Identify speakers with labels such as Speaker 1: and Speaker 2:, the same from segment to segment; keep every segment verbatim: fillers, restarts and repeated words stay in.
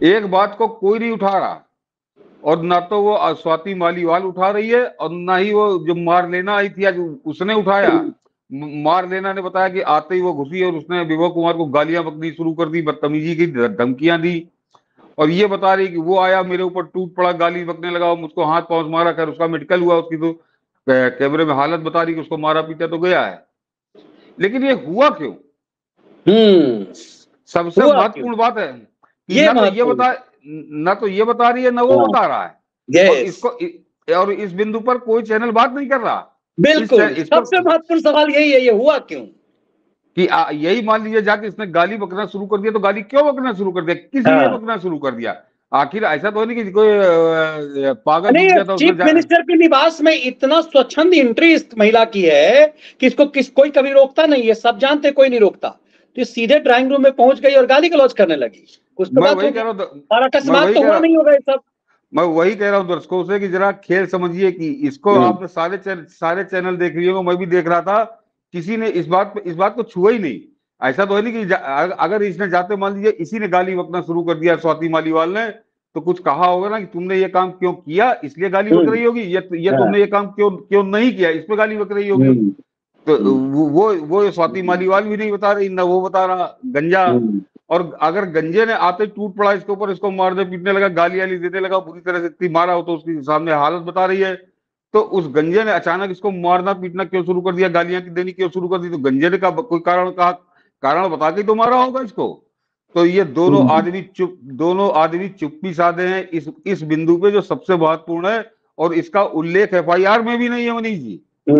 Speaker 1: एक बात को कोई नहीं उठा रहा, और ना तो वो स्वाति मालीवाल उठा रही है, और ना ही वो जो मार लेना आई थी आज उसने उठाया। मार लेना ने बताया कि आते ही वो घुसी और उसने विभव कुमार को गालियां बकनी शुरू कर दी, बदतमीजी की धमकियां दी, और ये बता रही कि वो आया मेरे ऊपर टूट पड़ा, गाली बकने लगा, मुझको हाथ पांव मारा, कर उसका मेडिकल हुआ, उसकी तो कैमरे में हालत बता रही कि उसको मारा पीटा तो गया है। लेकिन ये हुआ क्यों?
Speaker 2: हम्म
Speaker 1: सबसे महत्वपूर्ण बात है कि
Speaker 2: ये
Speaker 1: ना तो ये बता ना तो ये बता रही है, ना वो बता रहा है, और इसको और इस बिंदु पर कोई चैनल बात नहीं कर रहा।
Speaker 2: बिल्कुल, इस, इस सबसे महत्वपूर्ण सवाल यही है, ये हुआ क्यों?
Speaker 1: कि आ, यही मान लीजिए जाके इसने गाली बकना शुरू कर दिया, तो गाली क्यों बकना शुरू कर दिया, किस लिए बकना शुरू कर दिया? आखिर ऐसा तो नहीं कि कोई पागल
Speaker 2: नहीं,
Speaker 1: गया था
Speaker 2: चीफ मिनिस्टर के निवास में इतना स्वच्छंद एंट्री इस महिला की है कि इसको किस कोई कभी रोकता नहीं है, सब जानते, कोई नहीं रोकता, तो सीधे ड्राइंग रूम में पहुंच गई और गाली गलौज करने लगी। कुछ तो बात होगी, और अकस्मात तो हुआ नहीं होगा ये सब।
Speaker 1: मैं वही कह रहा हूँ दर्शकों से कि जरा खेल समझिए कि इसको आपने सारे चैनल सारे चैनल देख लिए हो, मैं भी देख रहा था, किसी ने इस बात इस बात को छुआ ही नहीं। ऐसा तो है नहीं कि अगर इसने जाते मान लीजिए इसी ने गाली बकना शुरू कर दिया स्वाति मालीवाल ने, तो कुछ कहा होगा ना कि तुमने ये काम क्यों किया, इसलिए गाली बक रही होगी, ये ये तुमने ये काम क्यों क्यों नहीं किया, इस पे गाली बक रही होगी। तो वो वो स्वाति मालीवाल भी नहीं बता रही, ना वो बता रहा गंजा। और अगर गंजे ने आते टूट पड़ा इसके ऊपर, इसको मारने पीटने लगा, गाली वाली देने लगा, बुरी तरह से इतनी मारा हो तो उसके सामने हालत बता रही है, तो उस गंजे ने अचानक इसको मारना पीटना क्यों शुरू कर दिया, गालियां देनी क्यों शुरू कर दी? तो गंजे ने का कोई कारण कहा, कारण बता के तो मारा होगा इसको। तो ये दोनों आदमी चुप दोनों आदमी चुप्पी साधे हैं इस इस बिंदु पे, जो सबसे महत्वपूर्ण है, और इसका उल्लेख एफ आई आर में भी नहीं है मनीष जी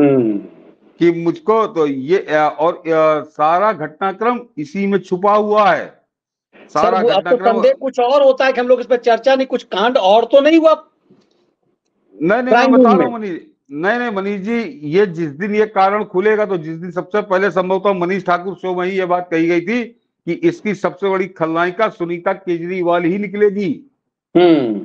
Speaker 1: कि मुझको तो ये, और सारा घटनाक्रम इसी में छुपा हुआ है।
Speaker 2: सारा सर, अब तो संदेह कुछ और होता है कि हम लोग इस पर चर्चा नहीं, कुछ कांड और तो नहीं हुआ?
Speaker 1: नहीं नहीं, मैं बता रहा हूँ मनीष, नहीं नहीं मनीष जी, ये जिस दिन ये कारण खुलेगा, तो जिस दिन सबसे पहले संभवतः मनीष ठाकुर शो में ही ये बात कही गई थी कि इसकी सबसे बड़ी खलनायिका सुनीता केजरीवाल ही निकलेगी।
Speaker 2: हम्म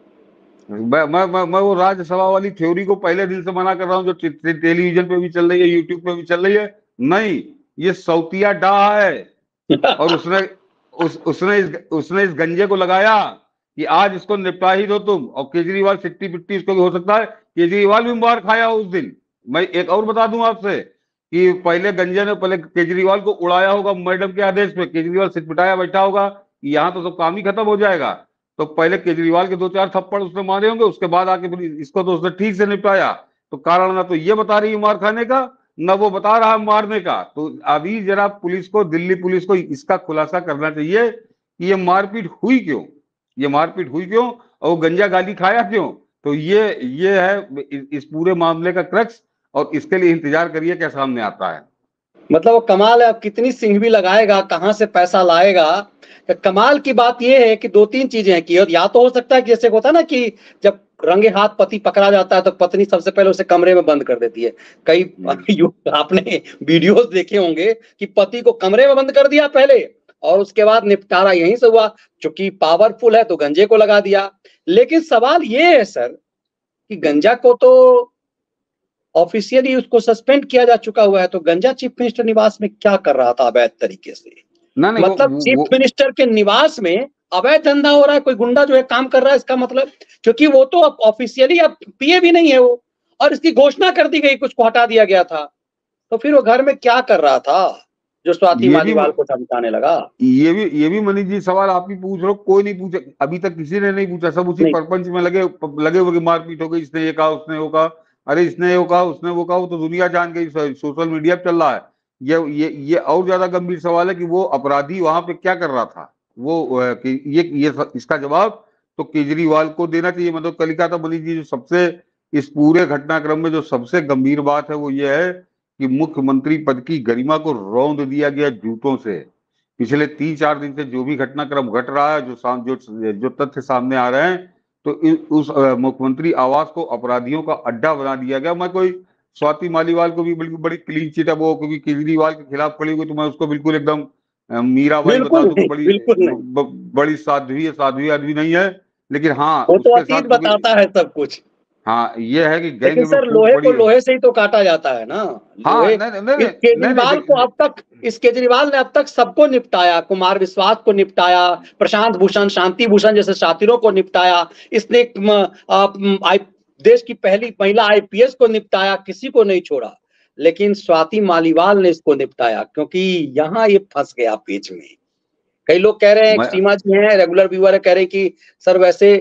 Speaker 1: मैं मैं मैं मैं वो राज्यसभा वाली थ्योरी को पहले दिन से मना कर रहा हूँ, जो टेलीविजन पे भी चल रही है, यूट्यूब पे भी चल रही है। नहीं, ये सौतिया डाह है, और उसने उस उसने इस उसने इस गंजे को लगाया कि आज इसको निपटा ही दो तुम, और केजरीवाल सिट्टी पिट्टी इसको भी हो सकता है केजरीवाल भी मार खाया उस दिन। मैं एक और बता दूं आपसे कि पहले गंजे ने पहले केजरीवाल को उड़ाया होगा, मैडम के आदेश पे केजरीवाल सिटपिटाया बैठा होगा, यहाँ तो सब काम ही खत्म हो जाएगा, तो पहले केजरीवाल के दो चार थप्पड़ उसने मारे होंगे, उसके बाद आके फिर इसको तो उसने ठीक से निपटाया। तो कारण ना तो ये बता रही है मार खाने का, न वो बता रहा है मारने का। तो अभी जरा पुलिस को, दिल्ली पुलिस को इसका खुलासा करना चाहिए कि ये मारपीट हुई क्यों, ये मारपीट हुई क्यों, और वो गंजा गाली खाया क्यों। तो ये ये है इस पूरे मामले का क्रक्स, और इसके लिए इंतजार करिए क्या सामने आता है।
Speaker 2: मतलब वो कमाल है, अब कितनी सिंह भी लगाएगा, कहां से पैसा लाएगा। कमाल की बात यह है कि दो तीन चीजें हैं कि या तो हो सकता है कि जैसे होता है ना कि जब रंगे हाथ पति पकड़ा जाता है तो पत्नी सबसे पहले उसे कमरे में बंद कर देती है। कई आपने वीडियोस देखे होंगे कि पति को कमरे में बंद कर दिया पहले, और उसके बाद निपटारा यहीं से हुआ। चूंकि पावरफुल है तो गंजे को लगा दिया। लेकिन सवाल ये है सर कि गंजा को तो ऑफिशियली उसको सस्पेंड किया जा चुका हुआ है, तो गंजा चीफ मिनिस्टर निवास में क्या कर रहा था अवैध तरीके से?
Speaker 1: ना, नहीं,
Speaker 2: मतलब चीफ मिनिस्टर के निवास में अवैध धंधा हो रहा है, कोई गुंडा जो है काम कर रहा है, इसका मतलब, क्योंकि वो तो अब ऑफिशियली अब पीए भी नहीं है वो, और इसकी घोषणा कर दी गई, कुछ को हटा दिया गया था, तो फिर वो घर में क्या कर रहा था जो स्वाति मालीवाल को धमकाने लगा?
Speaker 1: ये भी ये भी मनीष जी सवाल आप ही पूछ रहे हो, कोई नहीं पूछा अभी तक, किसी ने नहीं पूछा, सब उसी परपंच में लगे लगे हुए मारपीट हो गई, इसने ये कहा उसने वो कहा, अरे इसने वो कहा उसने वो कहा, वो तो दुनिया जान गई, सोशल मीडिया पे चल रहा है। ये ये ये और ज्यादा गंभीर सवाल है कि वो अपराधी वहां पे क्या कर रहा था, वो कि ये ये इसका जवाब तो केजरीवाल को देना चाहिए। मतलब कलिका था मनीष जी, जो सबसे इस पूरे घटनाक्रम में जो सबसे गंभीर बात है वो ये है कि मुख्यमंत्री पद की गरिमा को रौंद दिया गया झूठों से। पिछले तीन चार दिन से जो भी घटनाक्रम घट रहा है, जो जो जो तथ्य सामने आ रहे हैं, तो उस मुख्यमंत्री आवास को अपराधियों का अड्डा बना दिया गया। मैं कोई स्वाति मालीवाल को भी बिल्कुल बड़ी क्लीन चिट है वो, क्योंकि केजरीवाल के खिलाफ खड़ी हुई, तो मैं उसको बिल्कुल एकदम मीराबाई बता दूं कि बड़ी बड़ी साध्वी है, साध्वी आदमी नहीं है। लेकिन हाँ,
Speaker 2: वो तो अतीत बताता है सब कुछ।
Speaker 1: हाँ ये है कि गैंग
Speaker 2: लेकिन सर लोहे को लोहे से ही तो काटा जाता है ना।
Speaker 1: हाँ,
Speaker 2: लोहे
Speaker 1: नहीं, नहीं,
Speaker 2: इस केजरीवाल को अब तक इस केजरीवाल ने अब तक सबको निपटाया, कुमार विश्वास को निपटाया, प्रशांत भूषण, शांति भूषण जैसे साथीरों को निपटाया, इसने आ, देश की पहली महिला आईपीएस को निपटाया, किसी को नहीं छोड़ा। लेकिन स्वाति मालीवाल ने इसको निपटाया, क्योंकि यहाँ ये फंस गया पेच में। कई लोग कह रहे हैं, सीमा जी हैं रेगुलर व्यूअर है, कह रहे हैं कि सर वैसे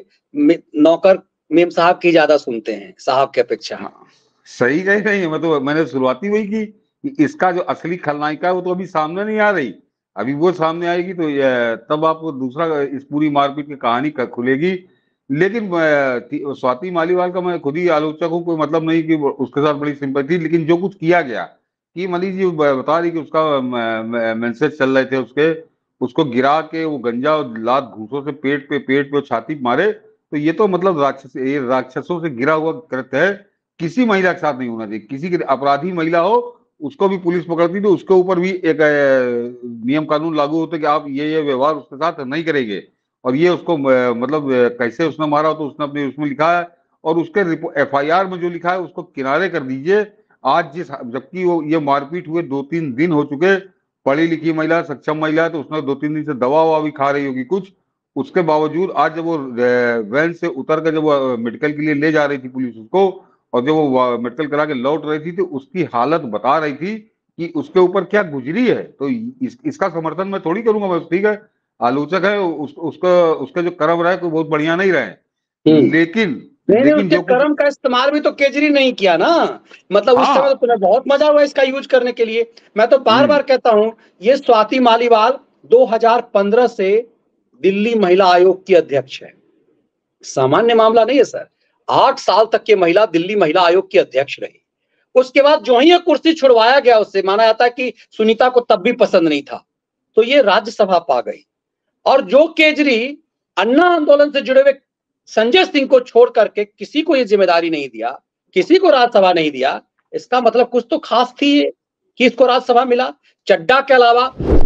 Speaker 2: नौकर मेम साहब की ज्यादा सुनते हैं साहब की अपेक्षा।
Speaker 1: हाँ, सही कह रही है। मतलब मैंने शुरुआती वही की कि इसका जो असली खलनायिका है वो तो अभी सामने नहीं आ रही, अभी वो सामने आएगी तो तब आपको दूसरा इस पूरी मारपीट की कहानी खुलेगी। लेकिन स्वाति मालीवाल का मैं खुद ही आलोचक हूँ, कोई मतलब नहीं कि उसके साथ बड़ी सिंपैथी, लेकिन जो कुछ किया गया कि मनी जी बता रही कि उसका मैसेज चल रहे थे उसके, उसको गिरा के वो गंजा और लात घूसों से पेट पे पेट पे छाती मारे, तो ये तो मतलब राक्षस ये राक्षसों से गिरा हुआ कृत्य है। किसी महिला के साथ नहीं होना चाहिए, किसी की अपराधी महिला हो उसको भी पुलिस पकड़ती तो उसके ऊपर भी एक नियम कानून लागू होते कि आप ये ये व्यवहार उसके साथ नहीं करेंगे। और ये उसको मतलब कैसे उसने मारा तो उसने अपने उसमें लिखा है, और उसके एफ आई आर में जो लिखा है उसको किनारे कर दीजिए। आज जिस जबकि वो ये मारपीट हुए दो तीन दिन हो चुके, पढ़ी लिखी महिला, सक्षम महिला, तो उसने दो तीन दिन से दवा ववा भी खा रही होगी कुछ, उसके बावजूद आज जब वो वैन से उतर कर जब वो मेडिकल के लिए ले जा रही थी पुलिस उसको, और जब वो मेडिकल करा के लौट रही थी तो उसकी हालत बता रही थी कि उसके ऊपर क्या गुजरी है। तो इस, इसका समर्थन मैं थोड़ी करूंगा, बस ठीक है आलोचक है उस, उसका उसका जो कर्म रहा है कोई बहुत बढ़िया नहीं रहे, लेकिन
Speaker 2: नहीं, लेकिन उसके कर्म का इस्तेमाल भी तो केजरी नहीं किया ना। मतलब उस समय तो तुम्हें बहुत मजा हुआ इसका यूज करने के लिए। मैं तो बार बार कहता हूं, ये स्वाति मालीवाल दो हज़ार पंद्रह से दिल्ली महिला आयोग की अध्यक्ष है, सामान्य मामला नहीं है सर। आठ साल तक ये महिला दिल्ली महिला आयोग की अध्यक्ष रही। उसके बाद जो ही ये कुर्सी छुड़वाया गया उससे, माना जाता है कि सुनीता को तब भी पसंद नहीं था, तो ये राज्यसभा पा गई। और जो केजरी अन्ना आंदोलन से जुड़े हुए संजय सिंह को छोड़ करके किसी को ये जिम्मेदारी नहीं दिया, किसी को राज्यसभा नहीं दिया, इसका मतलब कुछ तो खास थी कि इसको राज्यसभा मिला। चड्डा के अलावा